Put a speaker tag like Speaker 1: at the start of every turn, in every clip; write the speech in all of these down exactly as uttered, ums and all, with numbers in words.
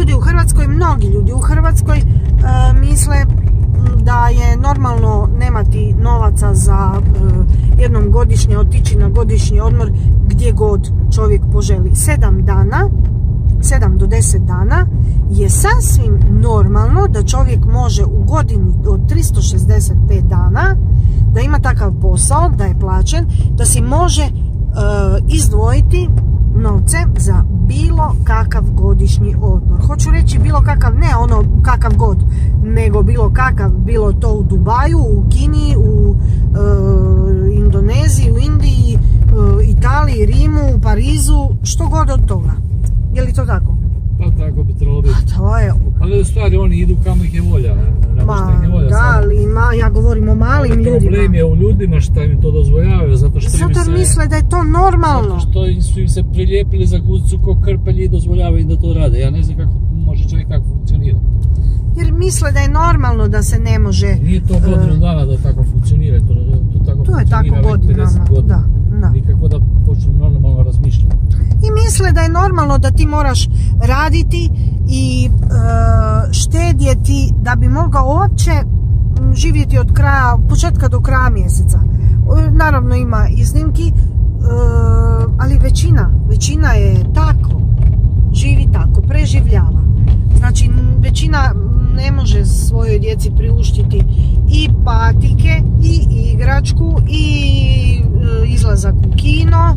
Speaker 1: ljudi u Hrvatskoj, mnogi ljudi u Hrvatskoj e, misle da je normalno nemati novaca za e, jednom godišnje otići na godišnji odmor gdje god čovjek poželi. Sedam dana, sedam do deset dana je sasvim normalno da čovjek može u godini od tristo šezdeset pet dana, da ima takav posao, da je plaćen, da si može e, izdvojiti novce za bilo kakav godišnji odmor. Hoću reći bilo kakav, ne ono kakav god, nego bilo kakav, bilo to u Dubaju, u Kini, u e, Indoneziji, u Indiji, e, Italiji, Rimu, Parizu, što god od toga. Je li to tako?
Speaker 2: Pa tako bi trebalo biti.
Speaker 1: Pa to je...
Speaker 2: Ali u stvari oni idu kamo ih je volja.
Speaker 1: Ma, da, ali ma, ja govorim o malim ljudima.
Speaker 2: Problem je u ljudima što im to dozvoljavaju, zato što
Speaker 1: zato
Speaker 2: im se...
Speaker 1: misle da je to normalno.
Speaker 2: Zato što su im se prilijepili za guzicu ko krpelji i dozvoljavaju im da to rade. Ja ne znam kako može čovjek tako funkcionira.
Speaker 1: Jer misle da je normalno da se ne može...
Speaker 2: Nije to godinu dana da tako funkcionira, to, to tako
Speaker 1: to je tako godinama, da, da.
Speaker 2: Nikako da počnu normalno razmišljati.
Speaker 1: I misle da je normalno da ti moraš raditi i e, štedjeti da bi mogao uopće živjeti od kraja, početka do kraja mjeseca. E, naravno ima iznimki, e, ali većina, većina je tako, živi tako, preživljava. Znači većina ne može svojoj djeci priuštiti i patike, i igračku, i e, izlazak u kino,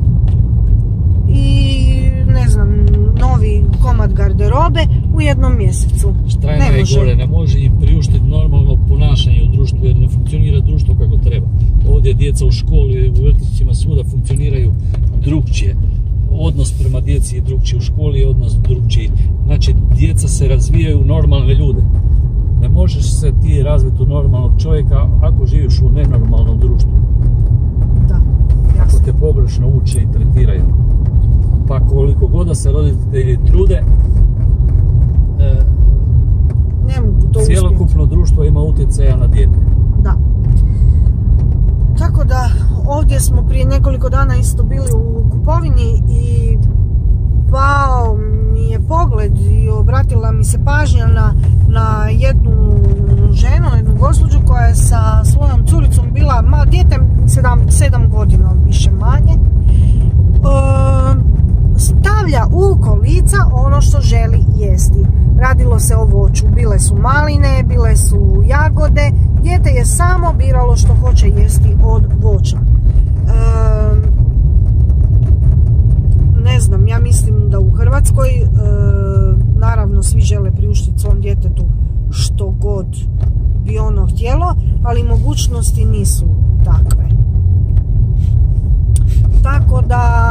Speaker 1: i ne znam, novi komad garderobe u jednom mjesecu.
Speaker 2: Šta je najgore, ne može im priuštiti normalno ponašanje u društvu jer ne funkcionira društvo kako treba. Ovdje djeca u školi, u vrtićima svuda funkcioniraju drugčije. Odnos prema djeci je drugčiji, u školi je odnos drugčiji. Znači, djeca se razvijaju u normalne ljude. Ne možeš se ti razviti u normalnog čovjeka ako živiš u nenormalnom društvu.
Speaker 1: Da, jasno.
Speaker 2: Ako te pogrešno uče i tretiraju. Pa koliko god da se roditelji trude, e,
Speaker 1: ne mogu to
Speaker 2: cjelokupno
Speaker 1: uspjeti.
Speaker 2: Društvo ima utjecaja na dijete.
Speaker 1: Da. Tako da, ovdje smo prije nekoliko dana isto bili u kupovini i pao mi je pogled i obratila mi se pažnja na, na jednu ženu, jednu gospođu koja je sa svojom curicom bila, ma dijete sedam, sedam godina, više manje, e, stavlja u kolica ono što želi jesti. Radilo se o voću, bile su maline, bile su jagode, dijete je samo biralo što hoće jesti od voća. E, ne znam, ja mislim da u Hrvatskoj e, naravno svi žele priuštiti svom djetetu što god bi ono htjelo, ali mogućnosti nisu takve. Tako da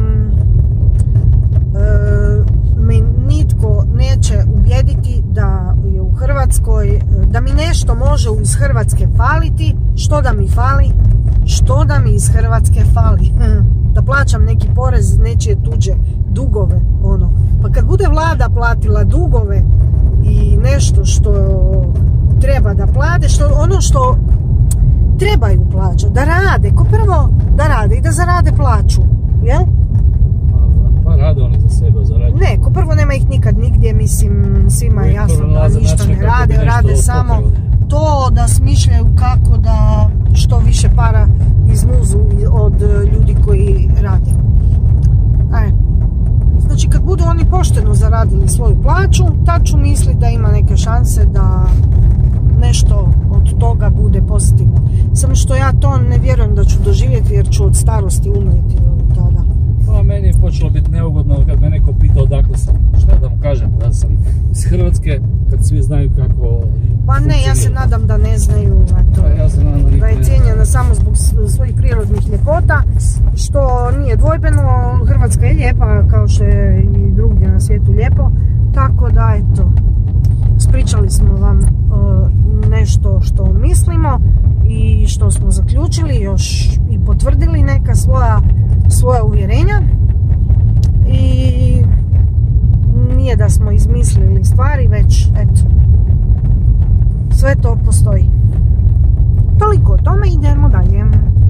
Speaker 1: e, me nitko neće ubijediti da je u Hrvatskoj, da mi nešto može iz Hrvatske faliti. Što da mi fali? Što da mi iz Hrvatske fali? Da plaćam neki porez, nečije tuđe dugove, ono. Pa kad bude vlada platila dugove i nešto što treba da plate, što, ono što trebaju plaćati, da rade, ko prvo da rade i da zarade plaću, jel?
Speaker 2: Pa rade oni za sebe, zarađuju.
Speaker 1: Ne, ko prvo nema ih nikad nigdje, mislim, svima je jasno da ništa ne rade, rade samo to da smišljaju kako da što više para izmuzu od ljudi koji rade. E. Znači kad budu oni pošteno zaradili svoju plaću, tad ću misliti da ima neke šanse da nešto od toga bude pozitivno. Samo što ja to ne vjerujem da ću doživjeti jer ću od starosti umreti tada.
Speaker 2: Pa meni je počelo biti neugodno kad me neko pitao odakle sam. Šta da mu kažem, da sam iz Hrvatske, kad svi znaju kako...
Speaker 1: Pa ne, ja se nadam da ne znaju, eto,
Speaker 2: ja se nadam
Speaker 1: da je cijenjena samo zbog svojih prirodnih ljepota, što nije dvojbeno. Hrvatska je lijepa kao što je i drugdje na svijetu lijepo, tako da eto, ispričali smo vam uh, nešto što mislimo i što smo zaključili, još i potvrdili neka svoja, svoja uvjerenja i nije da smo izmislili stvari, već eto, sve to postoji. Toliko o tome, idemo dalje.